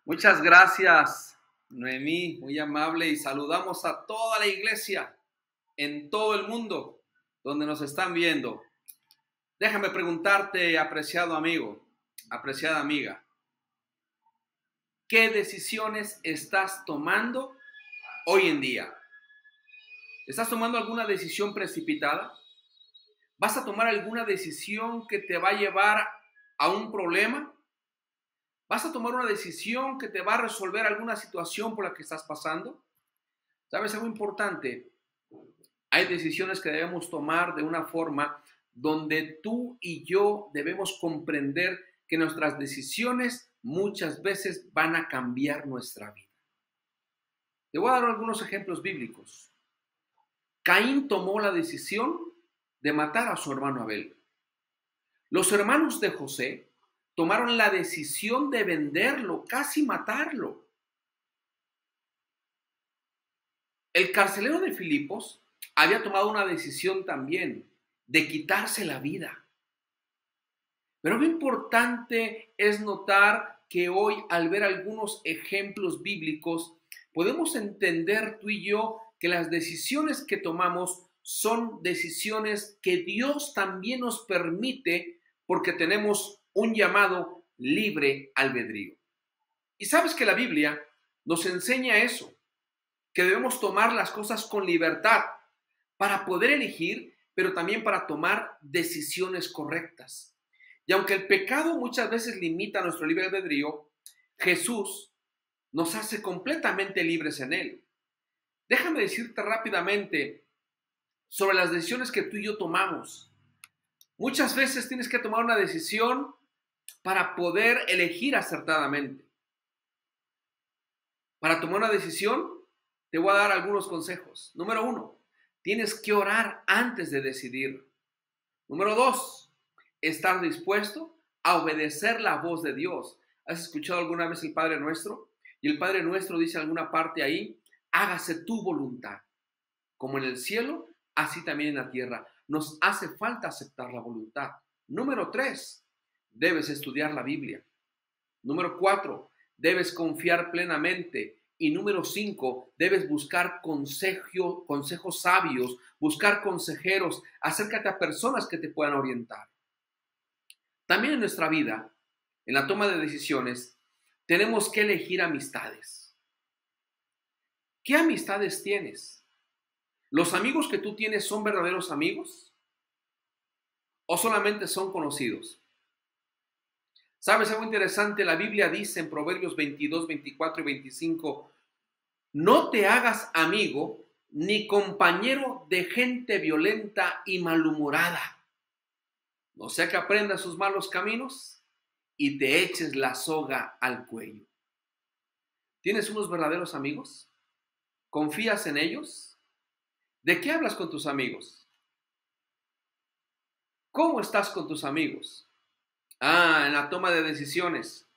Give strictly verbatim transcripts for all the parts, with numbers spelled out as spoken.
Muchas gracias, Noemí, muy amable, y saludamos a toda la iglesia en todo el mundo donde nos están viendo. Déjame preguntarte, apreciado amigo, apreciada amiga, ¿qué decisiones estás tomando hoy en día? ¿Estás tomando alguna decisión precipitada? ¿Vas a tomar alguna decisión que te va a llevar a un problema? ¿Vas a tomar una decisión que te va a resolver alguna situación por la que estás pasando? ¿Sabes algo importante? Hay decisiones que debemos tomar de una forma donde tú y yo debemos comprender que nuestras decisiones muchas veces van a cambiar nuestra vida. Te voy a dar algunos ejemplos bíblicos. Caín tomó la decisión de matar a su hermano Abel. Los hermanos de José tomaron la decisión de venderlo, casi matarlo. El carcelero de Filipos había tomado una decisión también de quitarse la vida. Pero lo importante es notar que hoy, al ver algunos ejemplos bíblicos, podemos entender tú y yo que las decisiones que tomamos son decisiones que Dios también nos permite porque tenemos un llamado libre albedrío. Y sabes que la Biblia nos enseña eso, que debemos tomar las cosas con libertad para poder elegir, pero también para tomar decisiones correctas. Y aunque el pecado muchas veces limita nuestro libre albedrío, Jesús nos hace completamente libres en él. Déjame decirte rápidamente sobre las decisiones que tú y yo tomamos. Muchas veces tienes que tomar una decisión para poder elegir acertadamente. Para tomar una decisión, te voy a dar algunos consejos. Número uno, tienes que orar antes de decidir. Número dos, estar dispuesto a obedecer la voz de Dios. ¿Has escuchado alguna vez el Padre Nuestro? Y el Padre Nuestro dice en alguna parte ahí, hágase tu voluntad, como en el cielo, así también en la tierra. Nos hace falta aceptar la voluntad. Número tres, debes estudiar la Biblia. Número cuatro, debes confiar plenamente. Y número cinco, debes buscar consejo, consejos sabios, buscar consejeros, acércate a personas que te puedan orientar. También en nuestra vida, en la toma de decisiones, tenemos que elegir amistades. ¿Qué amistades tienes? ¿Los amigos que tú tienes son verdaderos amigos? ¿O solamente son conocidos? ¿Sabes algo interesante? La Biblia dice en Proverbios veintidós, veinticuatro y veinticinco, no te hagas amigo ni compañero de gente violenta y malhumorada, no sea que aprendas sus malos caminos y te eches la soga al cuello. ¿Tienes unos verdaderos amigos? ¿Confías en ellos? ¿De qué hablas con tus amigos? ¿Cómo estás con tus amigos? Ah, en la toma de decisiones.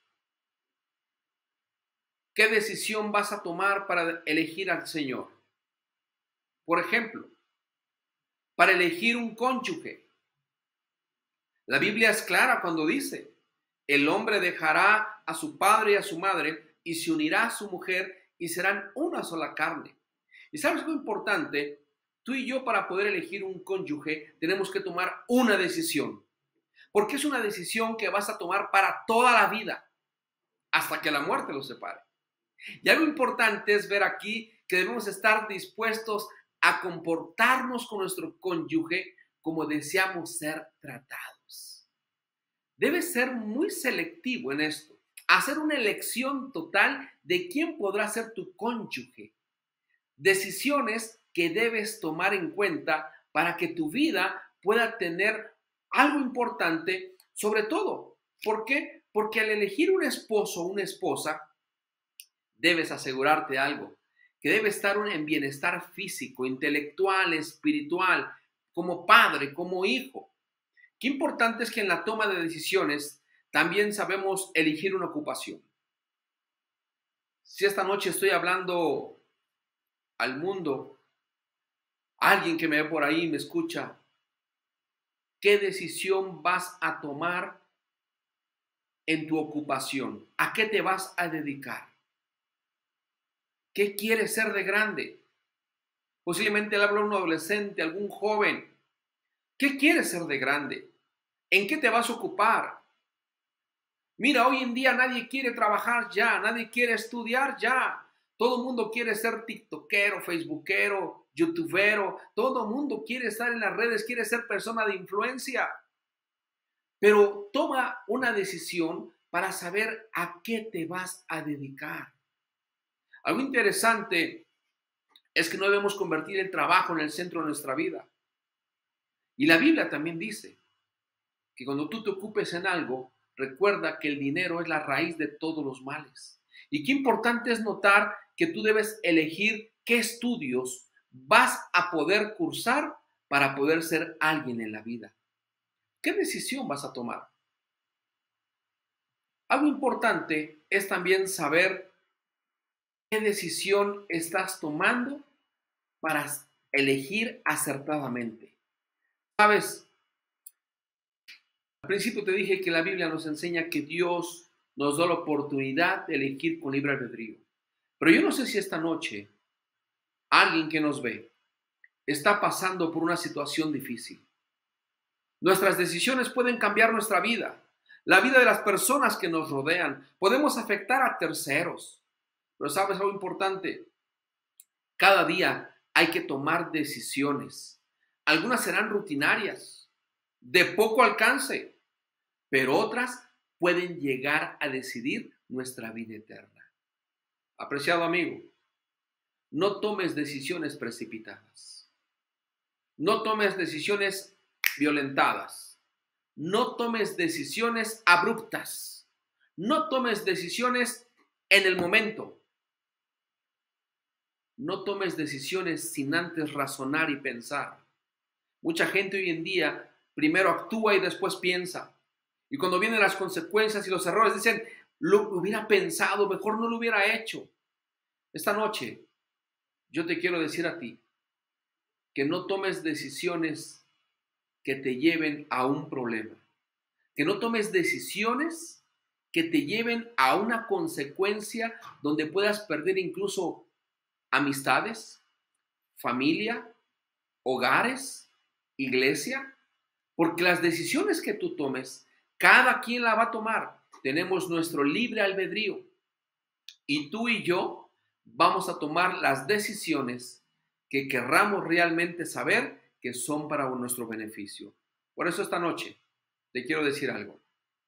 ¿Qué decisión vas a tomar para elegir al Señor? Por ejemplo, para elegir un cónyuge. La Biblia es clara cuando dice, el hombre dejará a su padre y a su madre y se unirá a su mujer y serán una sola carne. ¿Y sabes lo importante? Tú y yo, para poder elegir un cónyuge tenemos que tomar una decisión, porque es una decisión que vas a tomar para toda la vida, hasta que la muerte los separe. Y algo importante es ver aquí que debemos estar dispuestos a comportarnos con nuestro cónyuge como deseamos ser tratados. Debes ser muy selectivo en esto, hacer una elección total de quién podrá ser tu cónyuge. Decisiones que debes tomar en cuenta para que tu vida pueda tener algo importante, sobre todo. ¿Por qué? Porque al elegir un esposo o una esposa, debes asegurarte algo, que debe estar en bienestar físico, intelectual, espiritual, como padre, como hijo. Qué importante es que en la toma de decisiones también sabemos elegir una ocupación. Si esta noche estoy hablando al mundo, alguien que me ve por ahí me escucha, ¿qué decisión vas a tomar en tu ocupación? ¿A qué te vas a dedicar? ¿Qué quieres ser de grande? Posiblemente le habla a un adolescente, algún joven. ¿Qué quieres ser de grande? ¿En qué te vas a ocupar? Mira, hoy en día nadie quiere trabajar ya, nadie quiere estudiar ya. Todo el mundo quiere ser tiktokero, facebookero, youtubero. Todo el mundo quiere estar en las redes, quiere ser persona de influencia. Pero toma una decisión para saber a qué te vas a dedicar. Algo interesante es que no debemos convertir el trabajo en el centro de nuestra vida. Y la Biblia también dice que cuando tú te ocupes en algo, recuerda que el dinero es la raíz de todos los males. Y qué importante es notar que tú debes elegir qué estudios vas a poder cursar para poder ser alguien en la vida. ¿Qué decisión vas a tomar? Algo importante es también saber qué decisión estás tomando para elegir acertadamente. ¿Sabes? Al principio te dije que la Biblia nos enseña que Dios nos da la oportunidad de elegir con libre albedrío. Pero yo no sé si esta noche alguien que nos ve está pasando por una situación difícil. Nuestras decisiones pueden cambiar nuestra vida, la vida de las personas que nos rodean. Podemos afectar a terceros. Pero ¿sabes algo importante? Cada día hay que tomar decisiones. Algunas serán rutinarias, de poco alcance, pero otras pueden llegar a decidir nuestra vida eterna. Apreciado amigo, no tomes decisiones precipitadas. No tomes decisiones violentadas. No tomes decisiones abruptas. No tomes decisiones en el momento. No tomes decisiones sin antes razonar y pensar. Mucha gente hoy en día primero actúa y después piensa. Y cuando vienen las consecuencias y los errores, dicen, lo hubiera pensado, mejor no lo hubiera hecho. Esta noche, yo te quiero decir a ti que no tomes decisiones que te lleven a un problema. Que no tomes decisiones que te lleven a una consecuencia donde puedas perder incluso amistades, familia, hogares, iglesia. Porque las decisiones que tú tomes, cada quien la va a tomar. Tenemos nuestro libre albedrío. Y tú y yo vamos a tomar las decisiones que querramos realmente saber que son para nuestro beneficio. Por eso esta noche te quiero decir algo.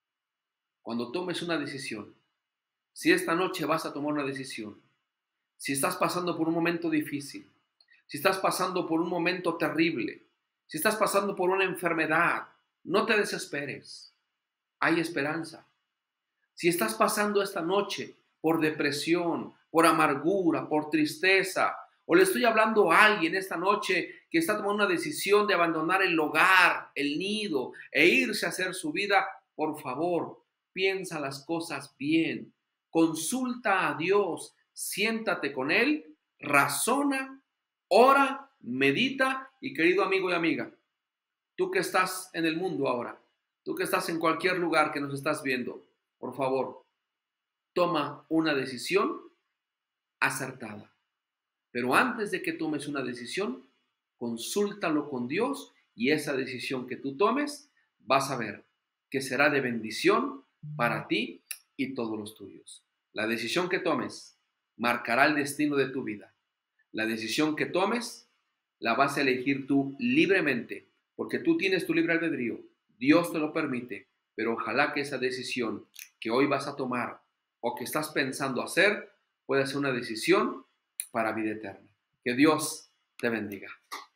Cuando tomes una decisión, si esta noche vas a tomar una decisión, si estás pasando por un momento difícil, si estás pasando por un momento terrible, si estás pasando por una enfermedad, no te desesperes. Hay esperanza. Si estás pasando esta noche por depresión, por amargura, por tristeza, o le estoy hablando a alguien esta noche que está tomando una decisión de abandonar el hogar, el nido, e irse a hacer su vida, por favor, piensa las cosas bien. Consulta a Dios, siéntate con Él, razona, ora, medita y querido amigo y amiga, tú que estás en el mundo ahora, tú que estás en cualquier lugar que nos estás viendo, por favor, toma una decisión acertada. Pero antes de que tomes una decisión, consúltalo con Dios y esa decisión que tú tomes, vas a ver que será de bendición para ti y todos los tuyos. La decisión que tomes marcará el destino de tu vida. La decisión que tomes la vas a elegir tú libremente, porque tú tienes tu libre albedrío. Dios te lo permite, pero ojalá que esa decisión que hoy vas a tomar o que estás pensando hacer pueda ser una decisión para vida eterna. Que Dios te bendiga.